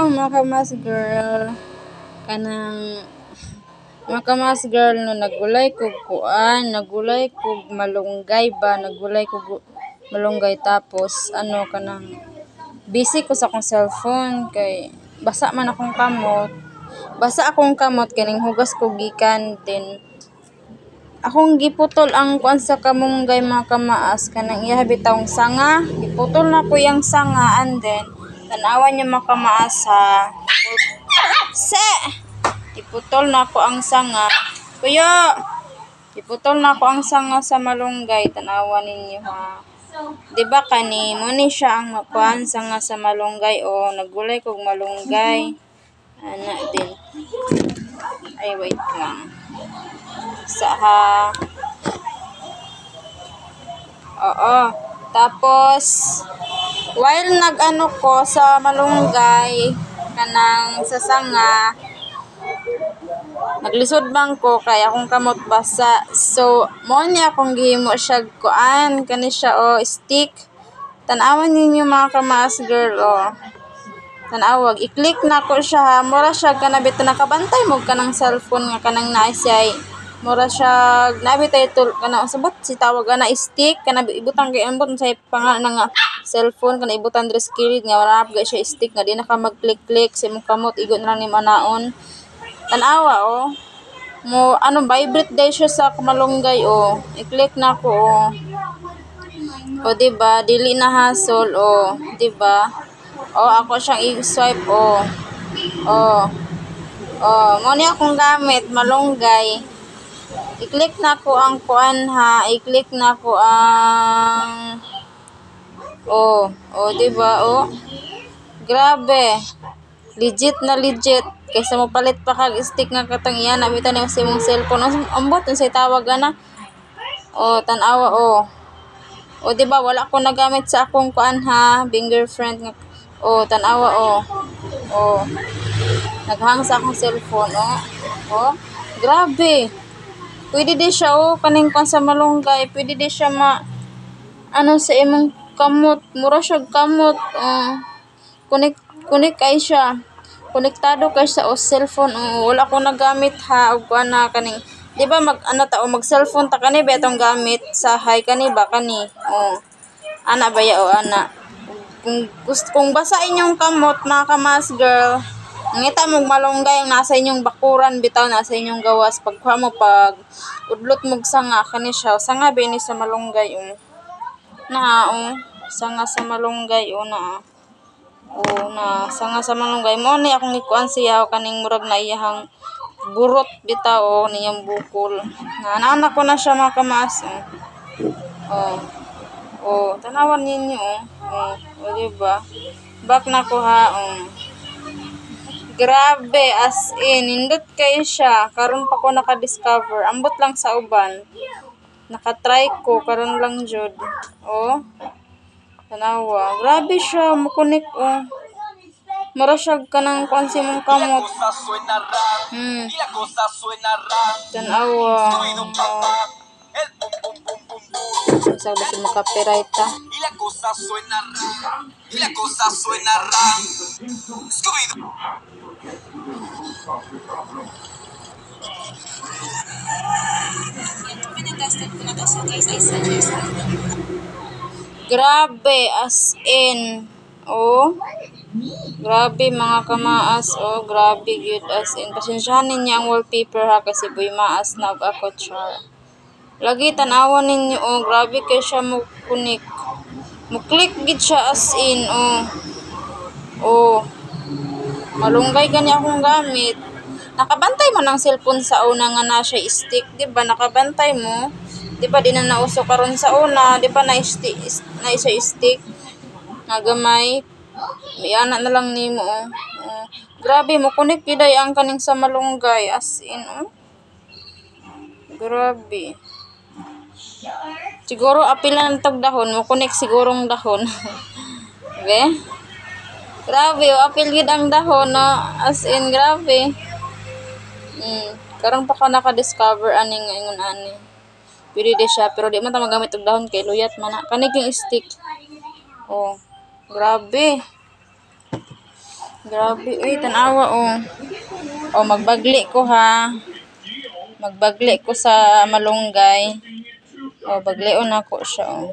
mga kamas girl. Kanang mga kamas girl no nagulay ko kuan, nagulay ko malunggay ba, nagulay ko malunggay tapos ano kanang busy ko sa akong cellphone kay basa man akong kamot. Basa akong kamot kaning hugas ko gikan din akong giputol ang kuan sa kamunggay mga kamaas kanang iya bitawng sanga. Giputol na ko yang sanga and then tanawan niyo mga kamaas ha. Iputol na ko ang sanga. Kuya, iputol na ko ang sanga sa malunggay. Tanawan ninyo ha. Diba kani, muni siya ang makuan sanga sa malunggay o nagulay kog malunggay. Ana din. Ay, wait lang. Ha. Oo. Tapos, while nag-ano ko sa malunggay, kanang sa sanga, naglisod bang ko kay akong kamot basa. So, mo ni akong gihimo siya kuan, kani siya o stick. Tanawan ninyo mga kamaas girl o. Tanawag, i-click na ko siya ha. Mura siya kanabit nakabantay mo kanang cellphone nga kanang naisay. Mura siya nabitay tul kana sabot si tawag na stick kana ibutang kay ambot sa pangalan nga cellphone kana ibutan dres kilid nga wala pa siya stick nga di na ka mag-click-click sa imong kamot igon na ni manaon. Tanawa oh. Mo ano vibrate day siya sa malunggay oh. I-click na ko oh. O diba dili na hassle oh, diba? Oh ako siyang i-swipe oh. Oh. Oh, mo ni akong gamit malunggay. I-click na ko ang kuan ha. I-click na ko ang diba oh. Grabe. Legit na legit. Kaysa mo palit pa kag stick nga katang iyan nabitan ni sa imong cellphone. Ambot unsay tawag ana? Oh, tan-awa oh. O diba wala ko nagamit sa akong kuan ha, fingerprint nga. Oh, tan-awa oh. Oh. Naghang sa akong cellphone oh. Oh, grabe. Pwede di siya oh kaning kuan sa malunggay, pwede di siya ano sa imong kamot, mura siya kamot. Kunik kay siya. Konektado kay sa cellphone. Wala ko nagamit ha og kuan na kaning di ba mag cellphone ta kani betong gamit sa hay kani ba kani. Ana ba ya o ana. Kung basa inyong kamot mga kamas girl, ngita mo malunggay ang nasa inyong bakuran bitaw nasa inyong gawas pagkuha mo pag udlot mo sanga kani siya sanga bini sa malunggay sanga sa malunggay na sanga sa malunggay mo ni akong ikuan siya kaning murag na iyahang burot bitaw niyang bukol nana ko na siya mga kamas tanawan ninyo diba back na ko ha grabe as in nindot kayo siya karon pa ko naka-discover ambot lang sa uban naka-try ko karon lang jud tanawa grabe siya makunik mura siya kanang kuan sa imong kamot tanawa sa basi mo copyright ta grabe as in grabe mga kamaas grabe gyud as in pasensyahan ninyo ang wallpaper ha kasi boy maas na og ako char lagi tanawan ninyo grabe kay siya mo kunik mo click gid siya as in malunggay gani akong gamit nakabantay man ang cellphone sa una nga na siya stick di ba nakabantay mo di ba di na nauso karon sa una di ba na siya stick nga gamay iana na lang nimo grabe mo kunik giday ang kaning sa malunggay as in grabe siguro apilan tog dahon mo kunik sigurong dahon okay grabe apil gid ang dahon as in grabe karang pa ka naka-discover ani nga ingon ani pwede di siya pero di man ta magamit og dahon kay luyat man kanig yung stick grabe Grabe, uy, tanawa, oh. Oh, magbagli ko, ha. Magbagli ko sa malunggay. Oh, baglion ako siya, oh.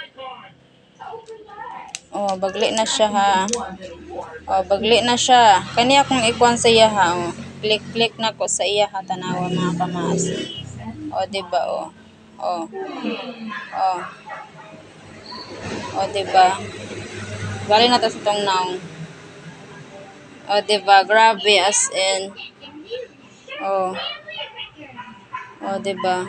Oh, bagli na siya, ha. Oh, bagli na siya. Kani akong ikuan sa iya, ha, oh. Click na ko sa iya, ha, tanawa, mga kamaas. Oh, diba, oh. Oh. Oh. Oh, diba? Bali na to sa tong naong. Oh, diba? Grabe, as in. Oh. Oh, diba?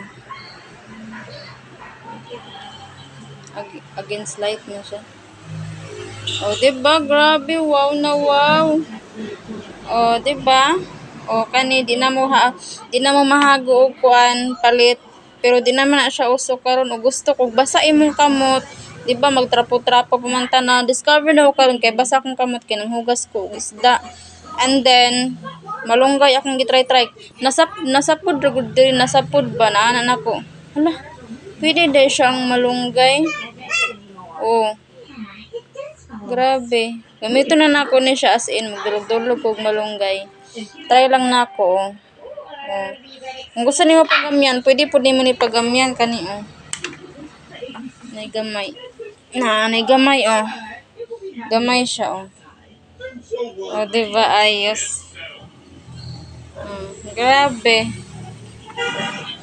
Against light na siya. Oh, diba? Grabe, wow na wow. Oh, diba? Oh, kani di na mo mahago og kuan palit, pero di naman na siya uso karon og gusto ko basa imong kamot. Diba magtrapo-trapo pamanta na discover na ko karon kay basa akong kamot kay nang hugas ko og isda. And then malunggay akong gitry. Nasapod ra gud diri, nasapod ba na nako. Hala, pwede dai siyang malunggay. Oh, grabe. Gamito na nako ni siya as in magdulog-dulog kog malunggay. Try lang nako. Oh. Oh. Kung gusto nimo pagamyan, pwede pud nimo ni pagamyan kani oh. Nay gamay. Nay gamay oh. Gamay siya oh. Oh, diba ayos. Grabe.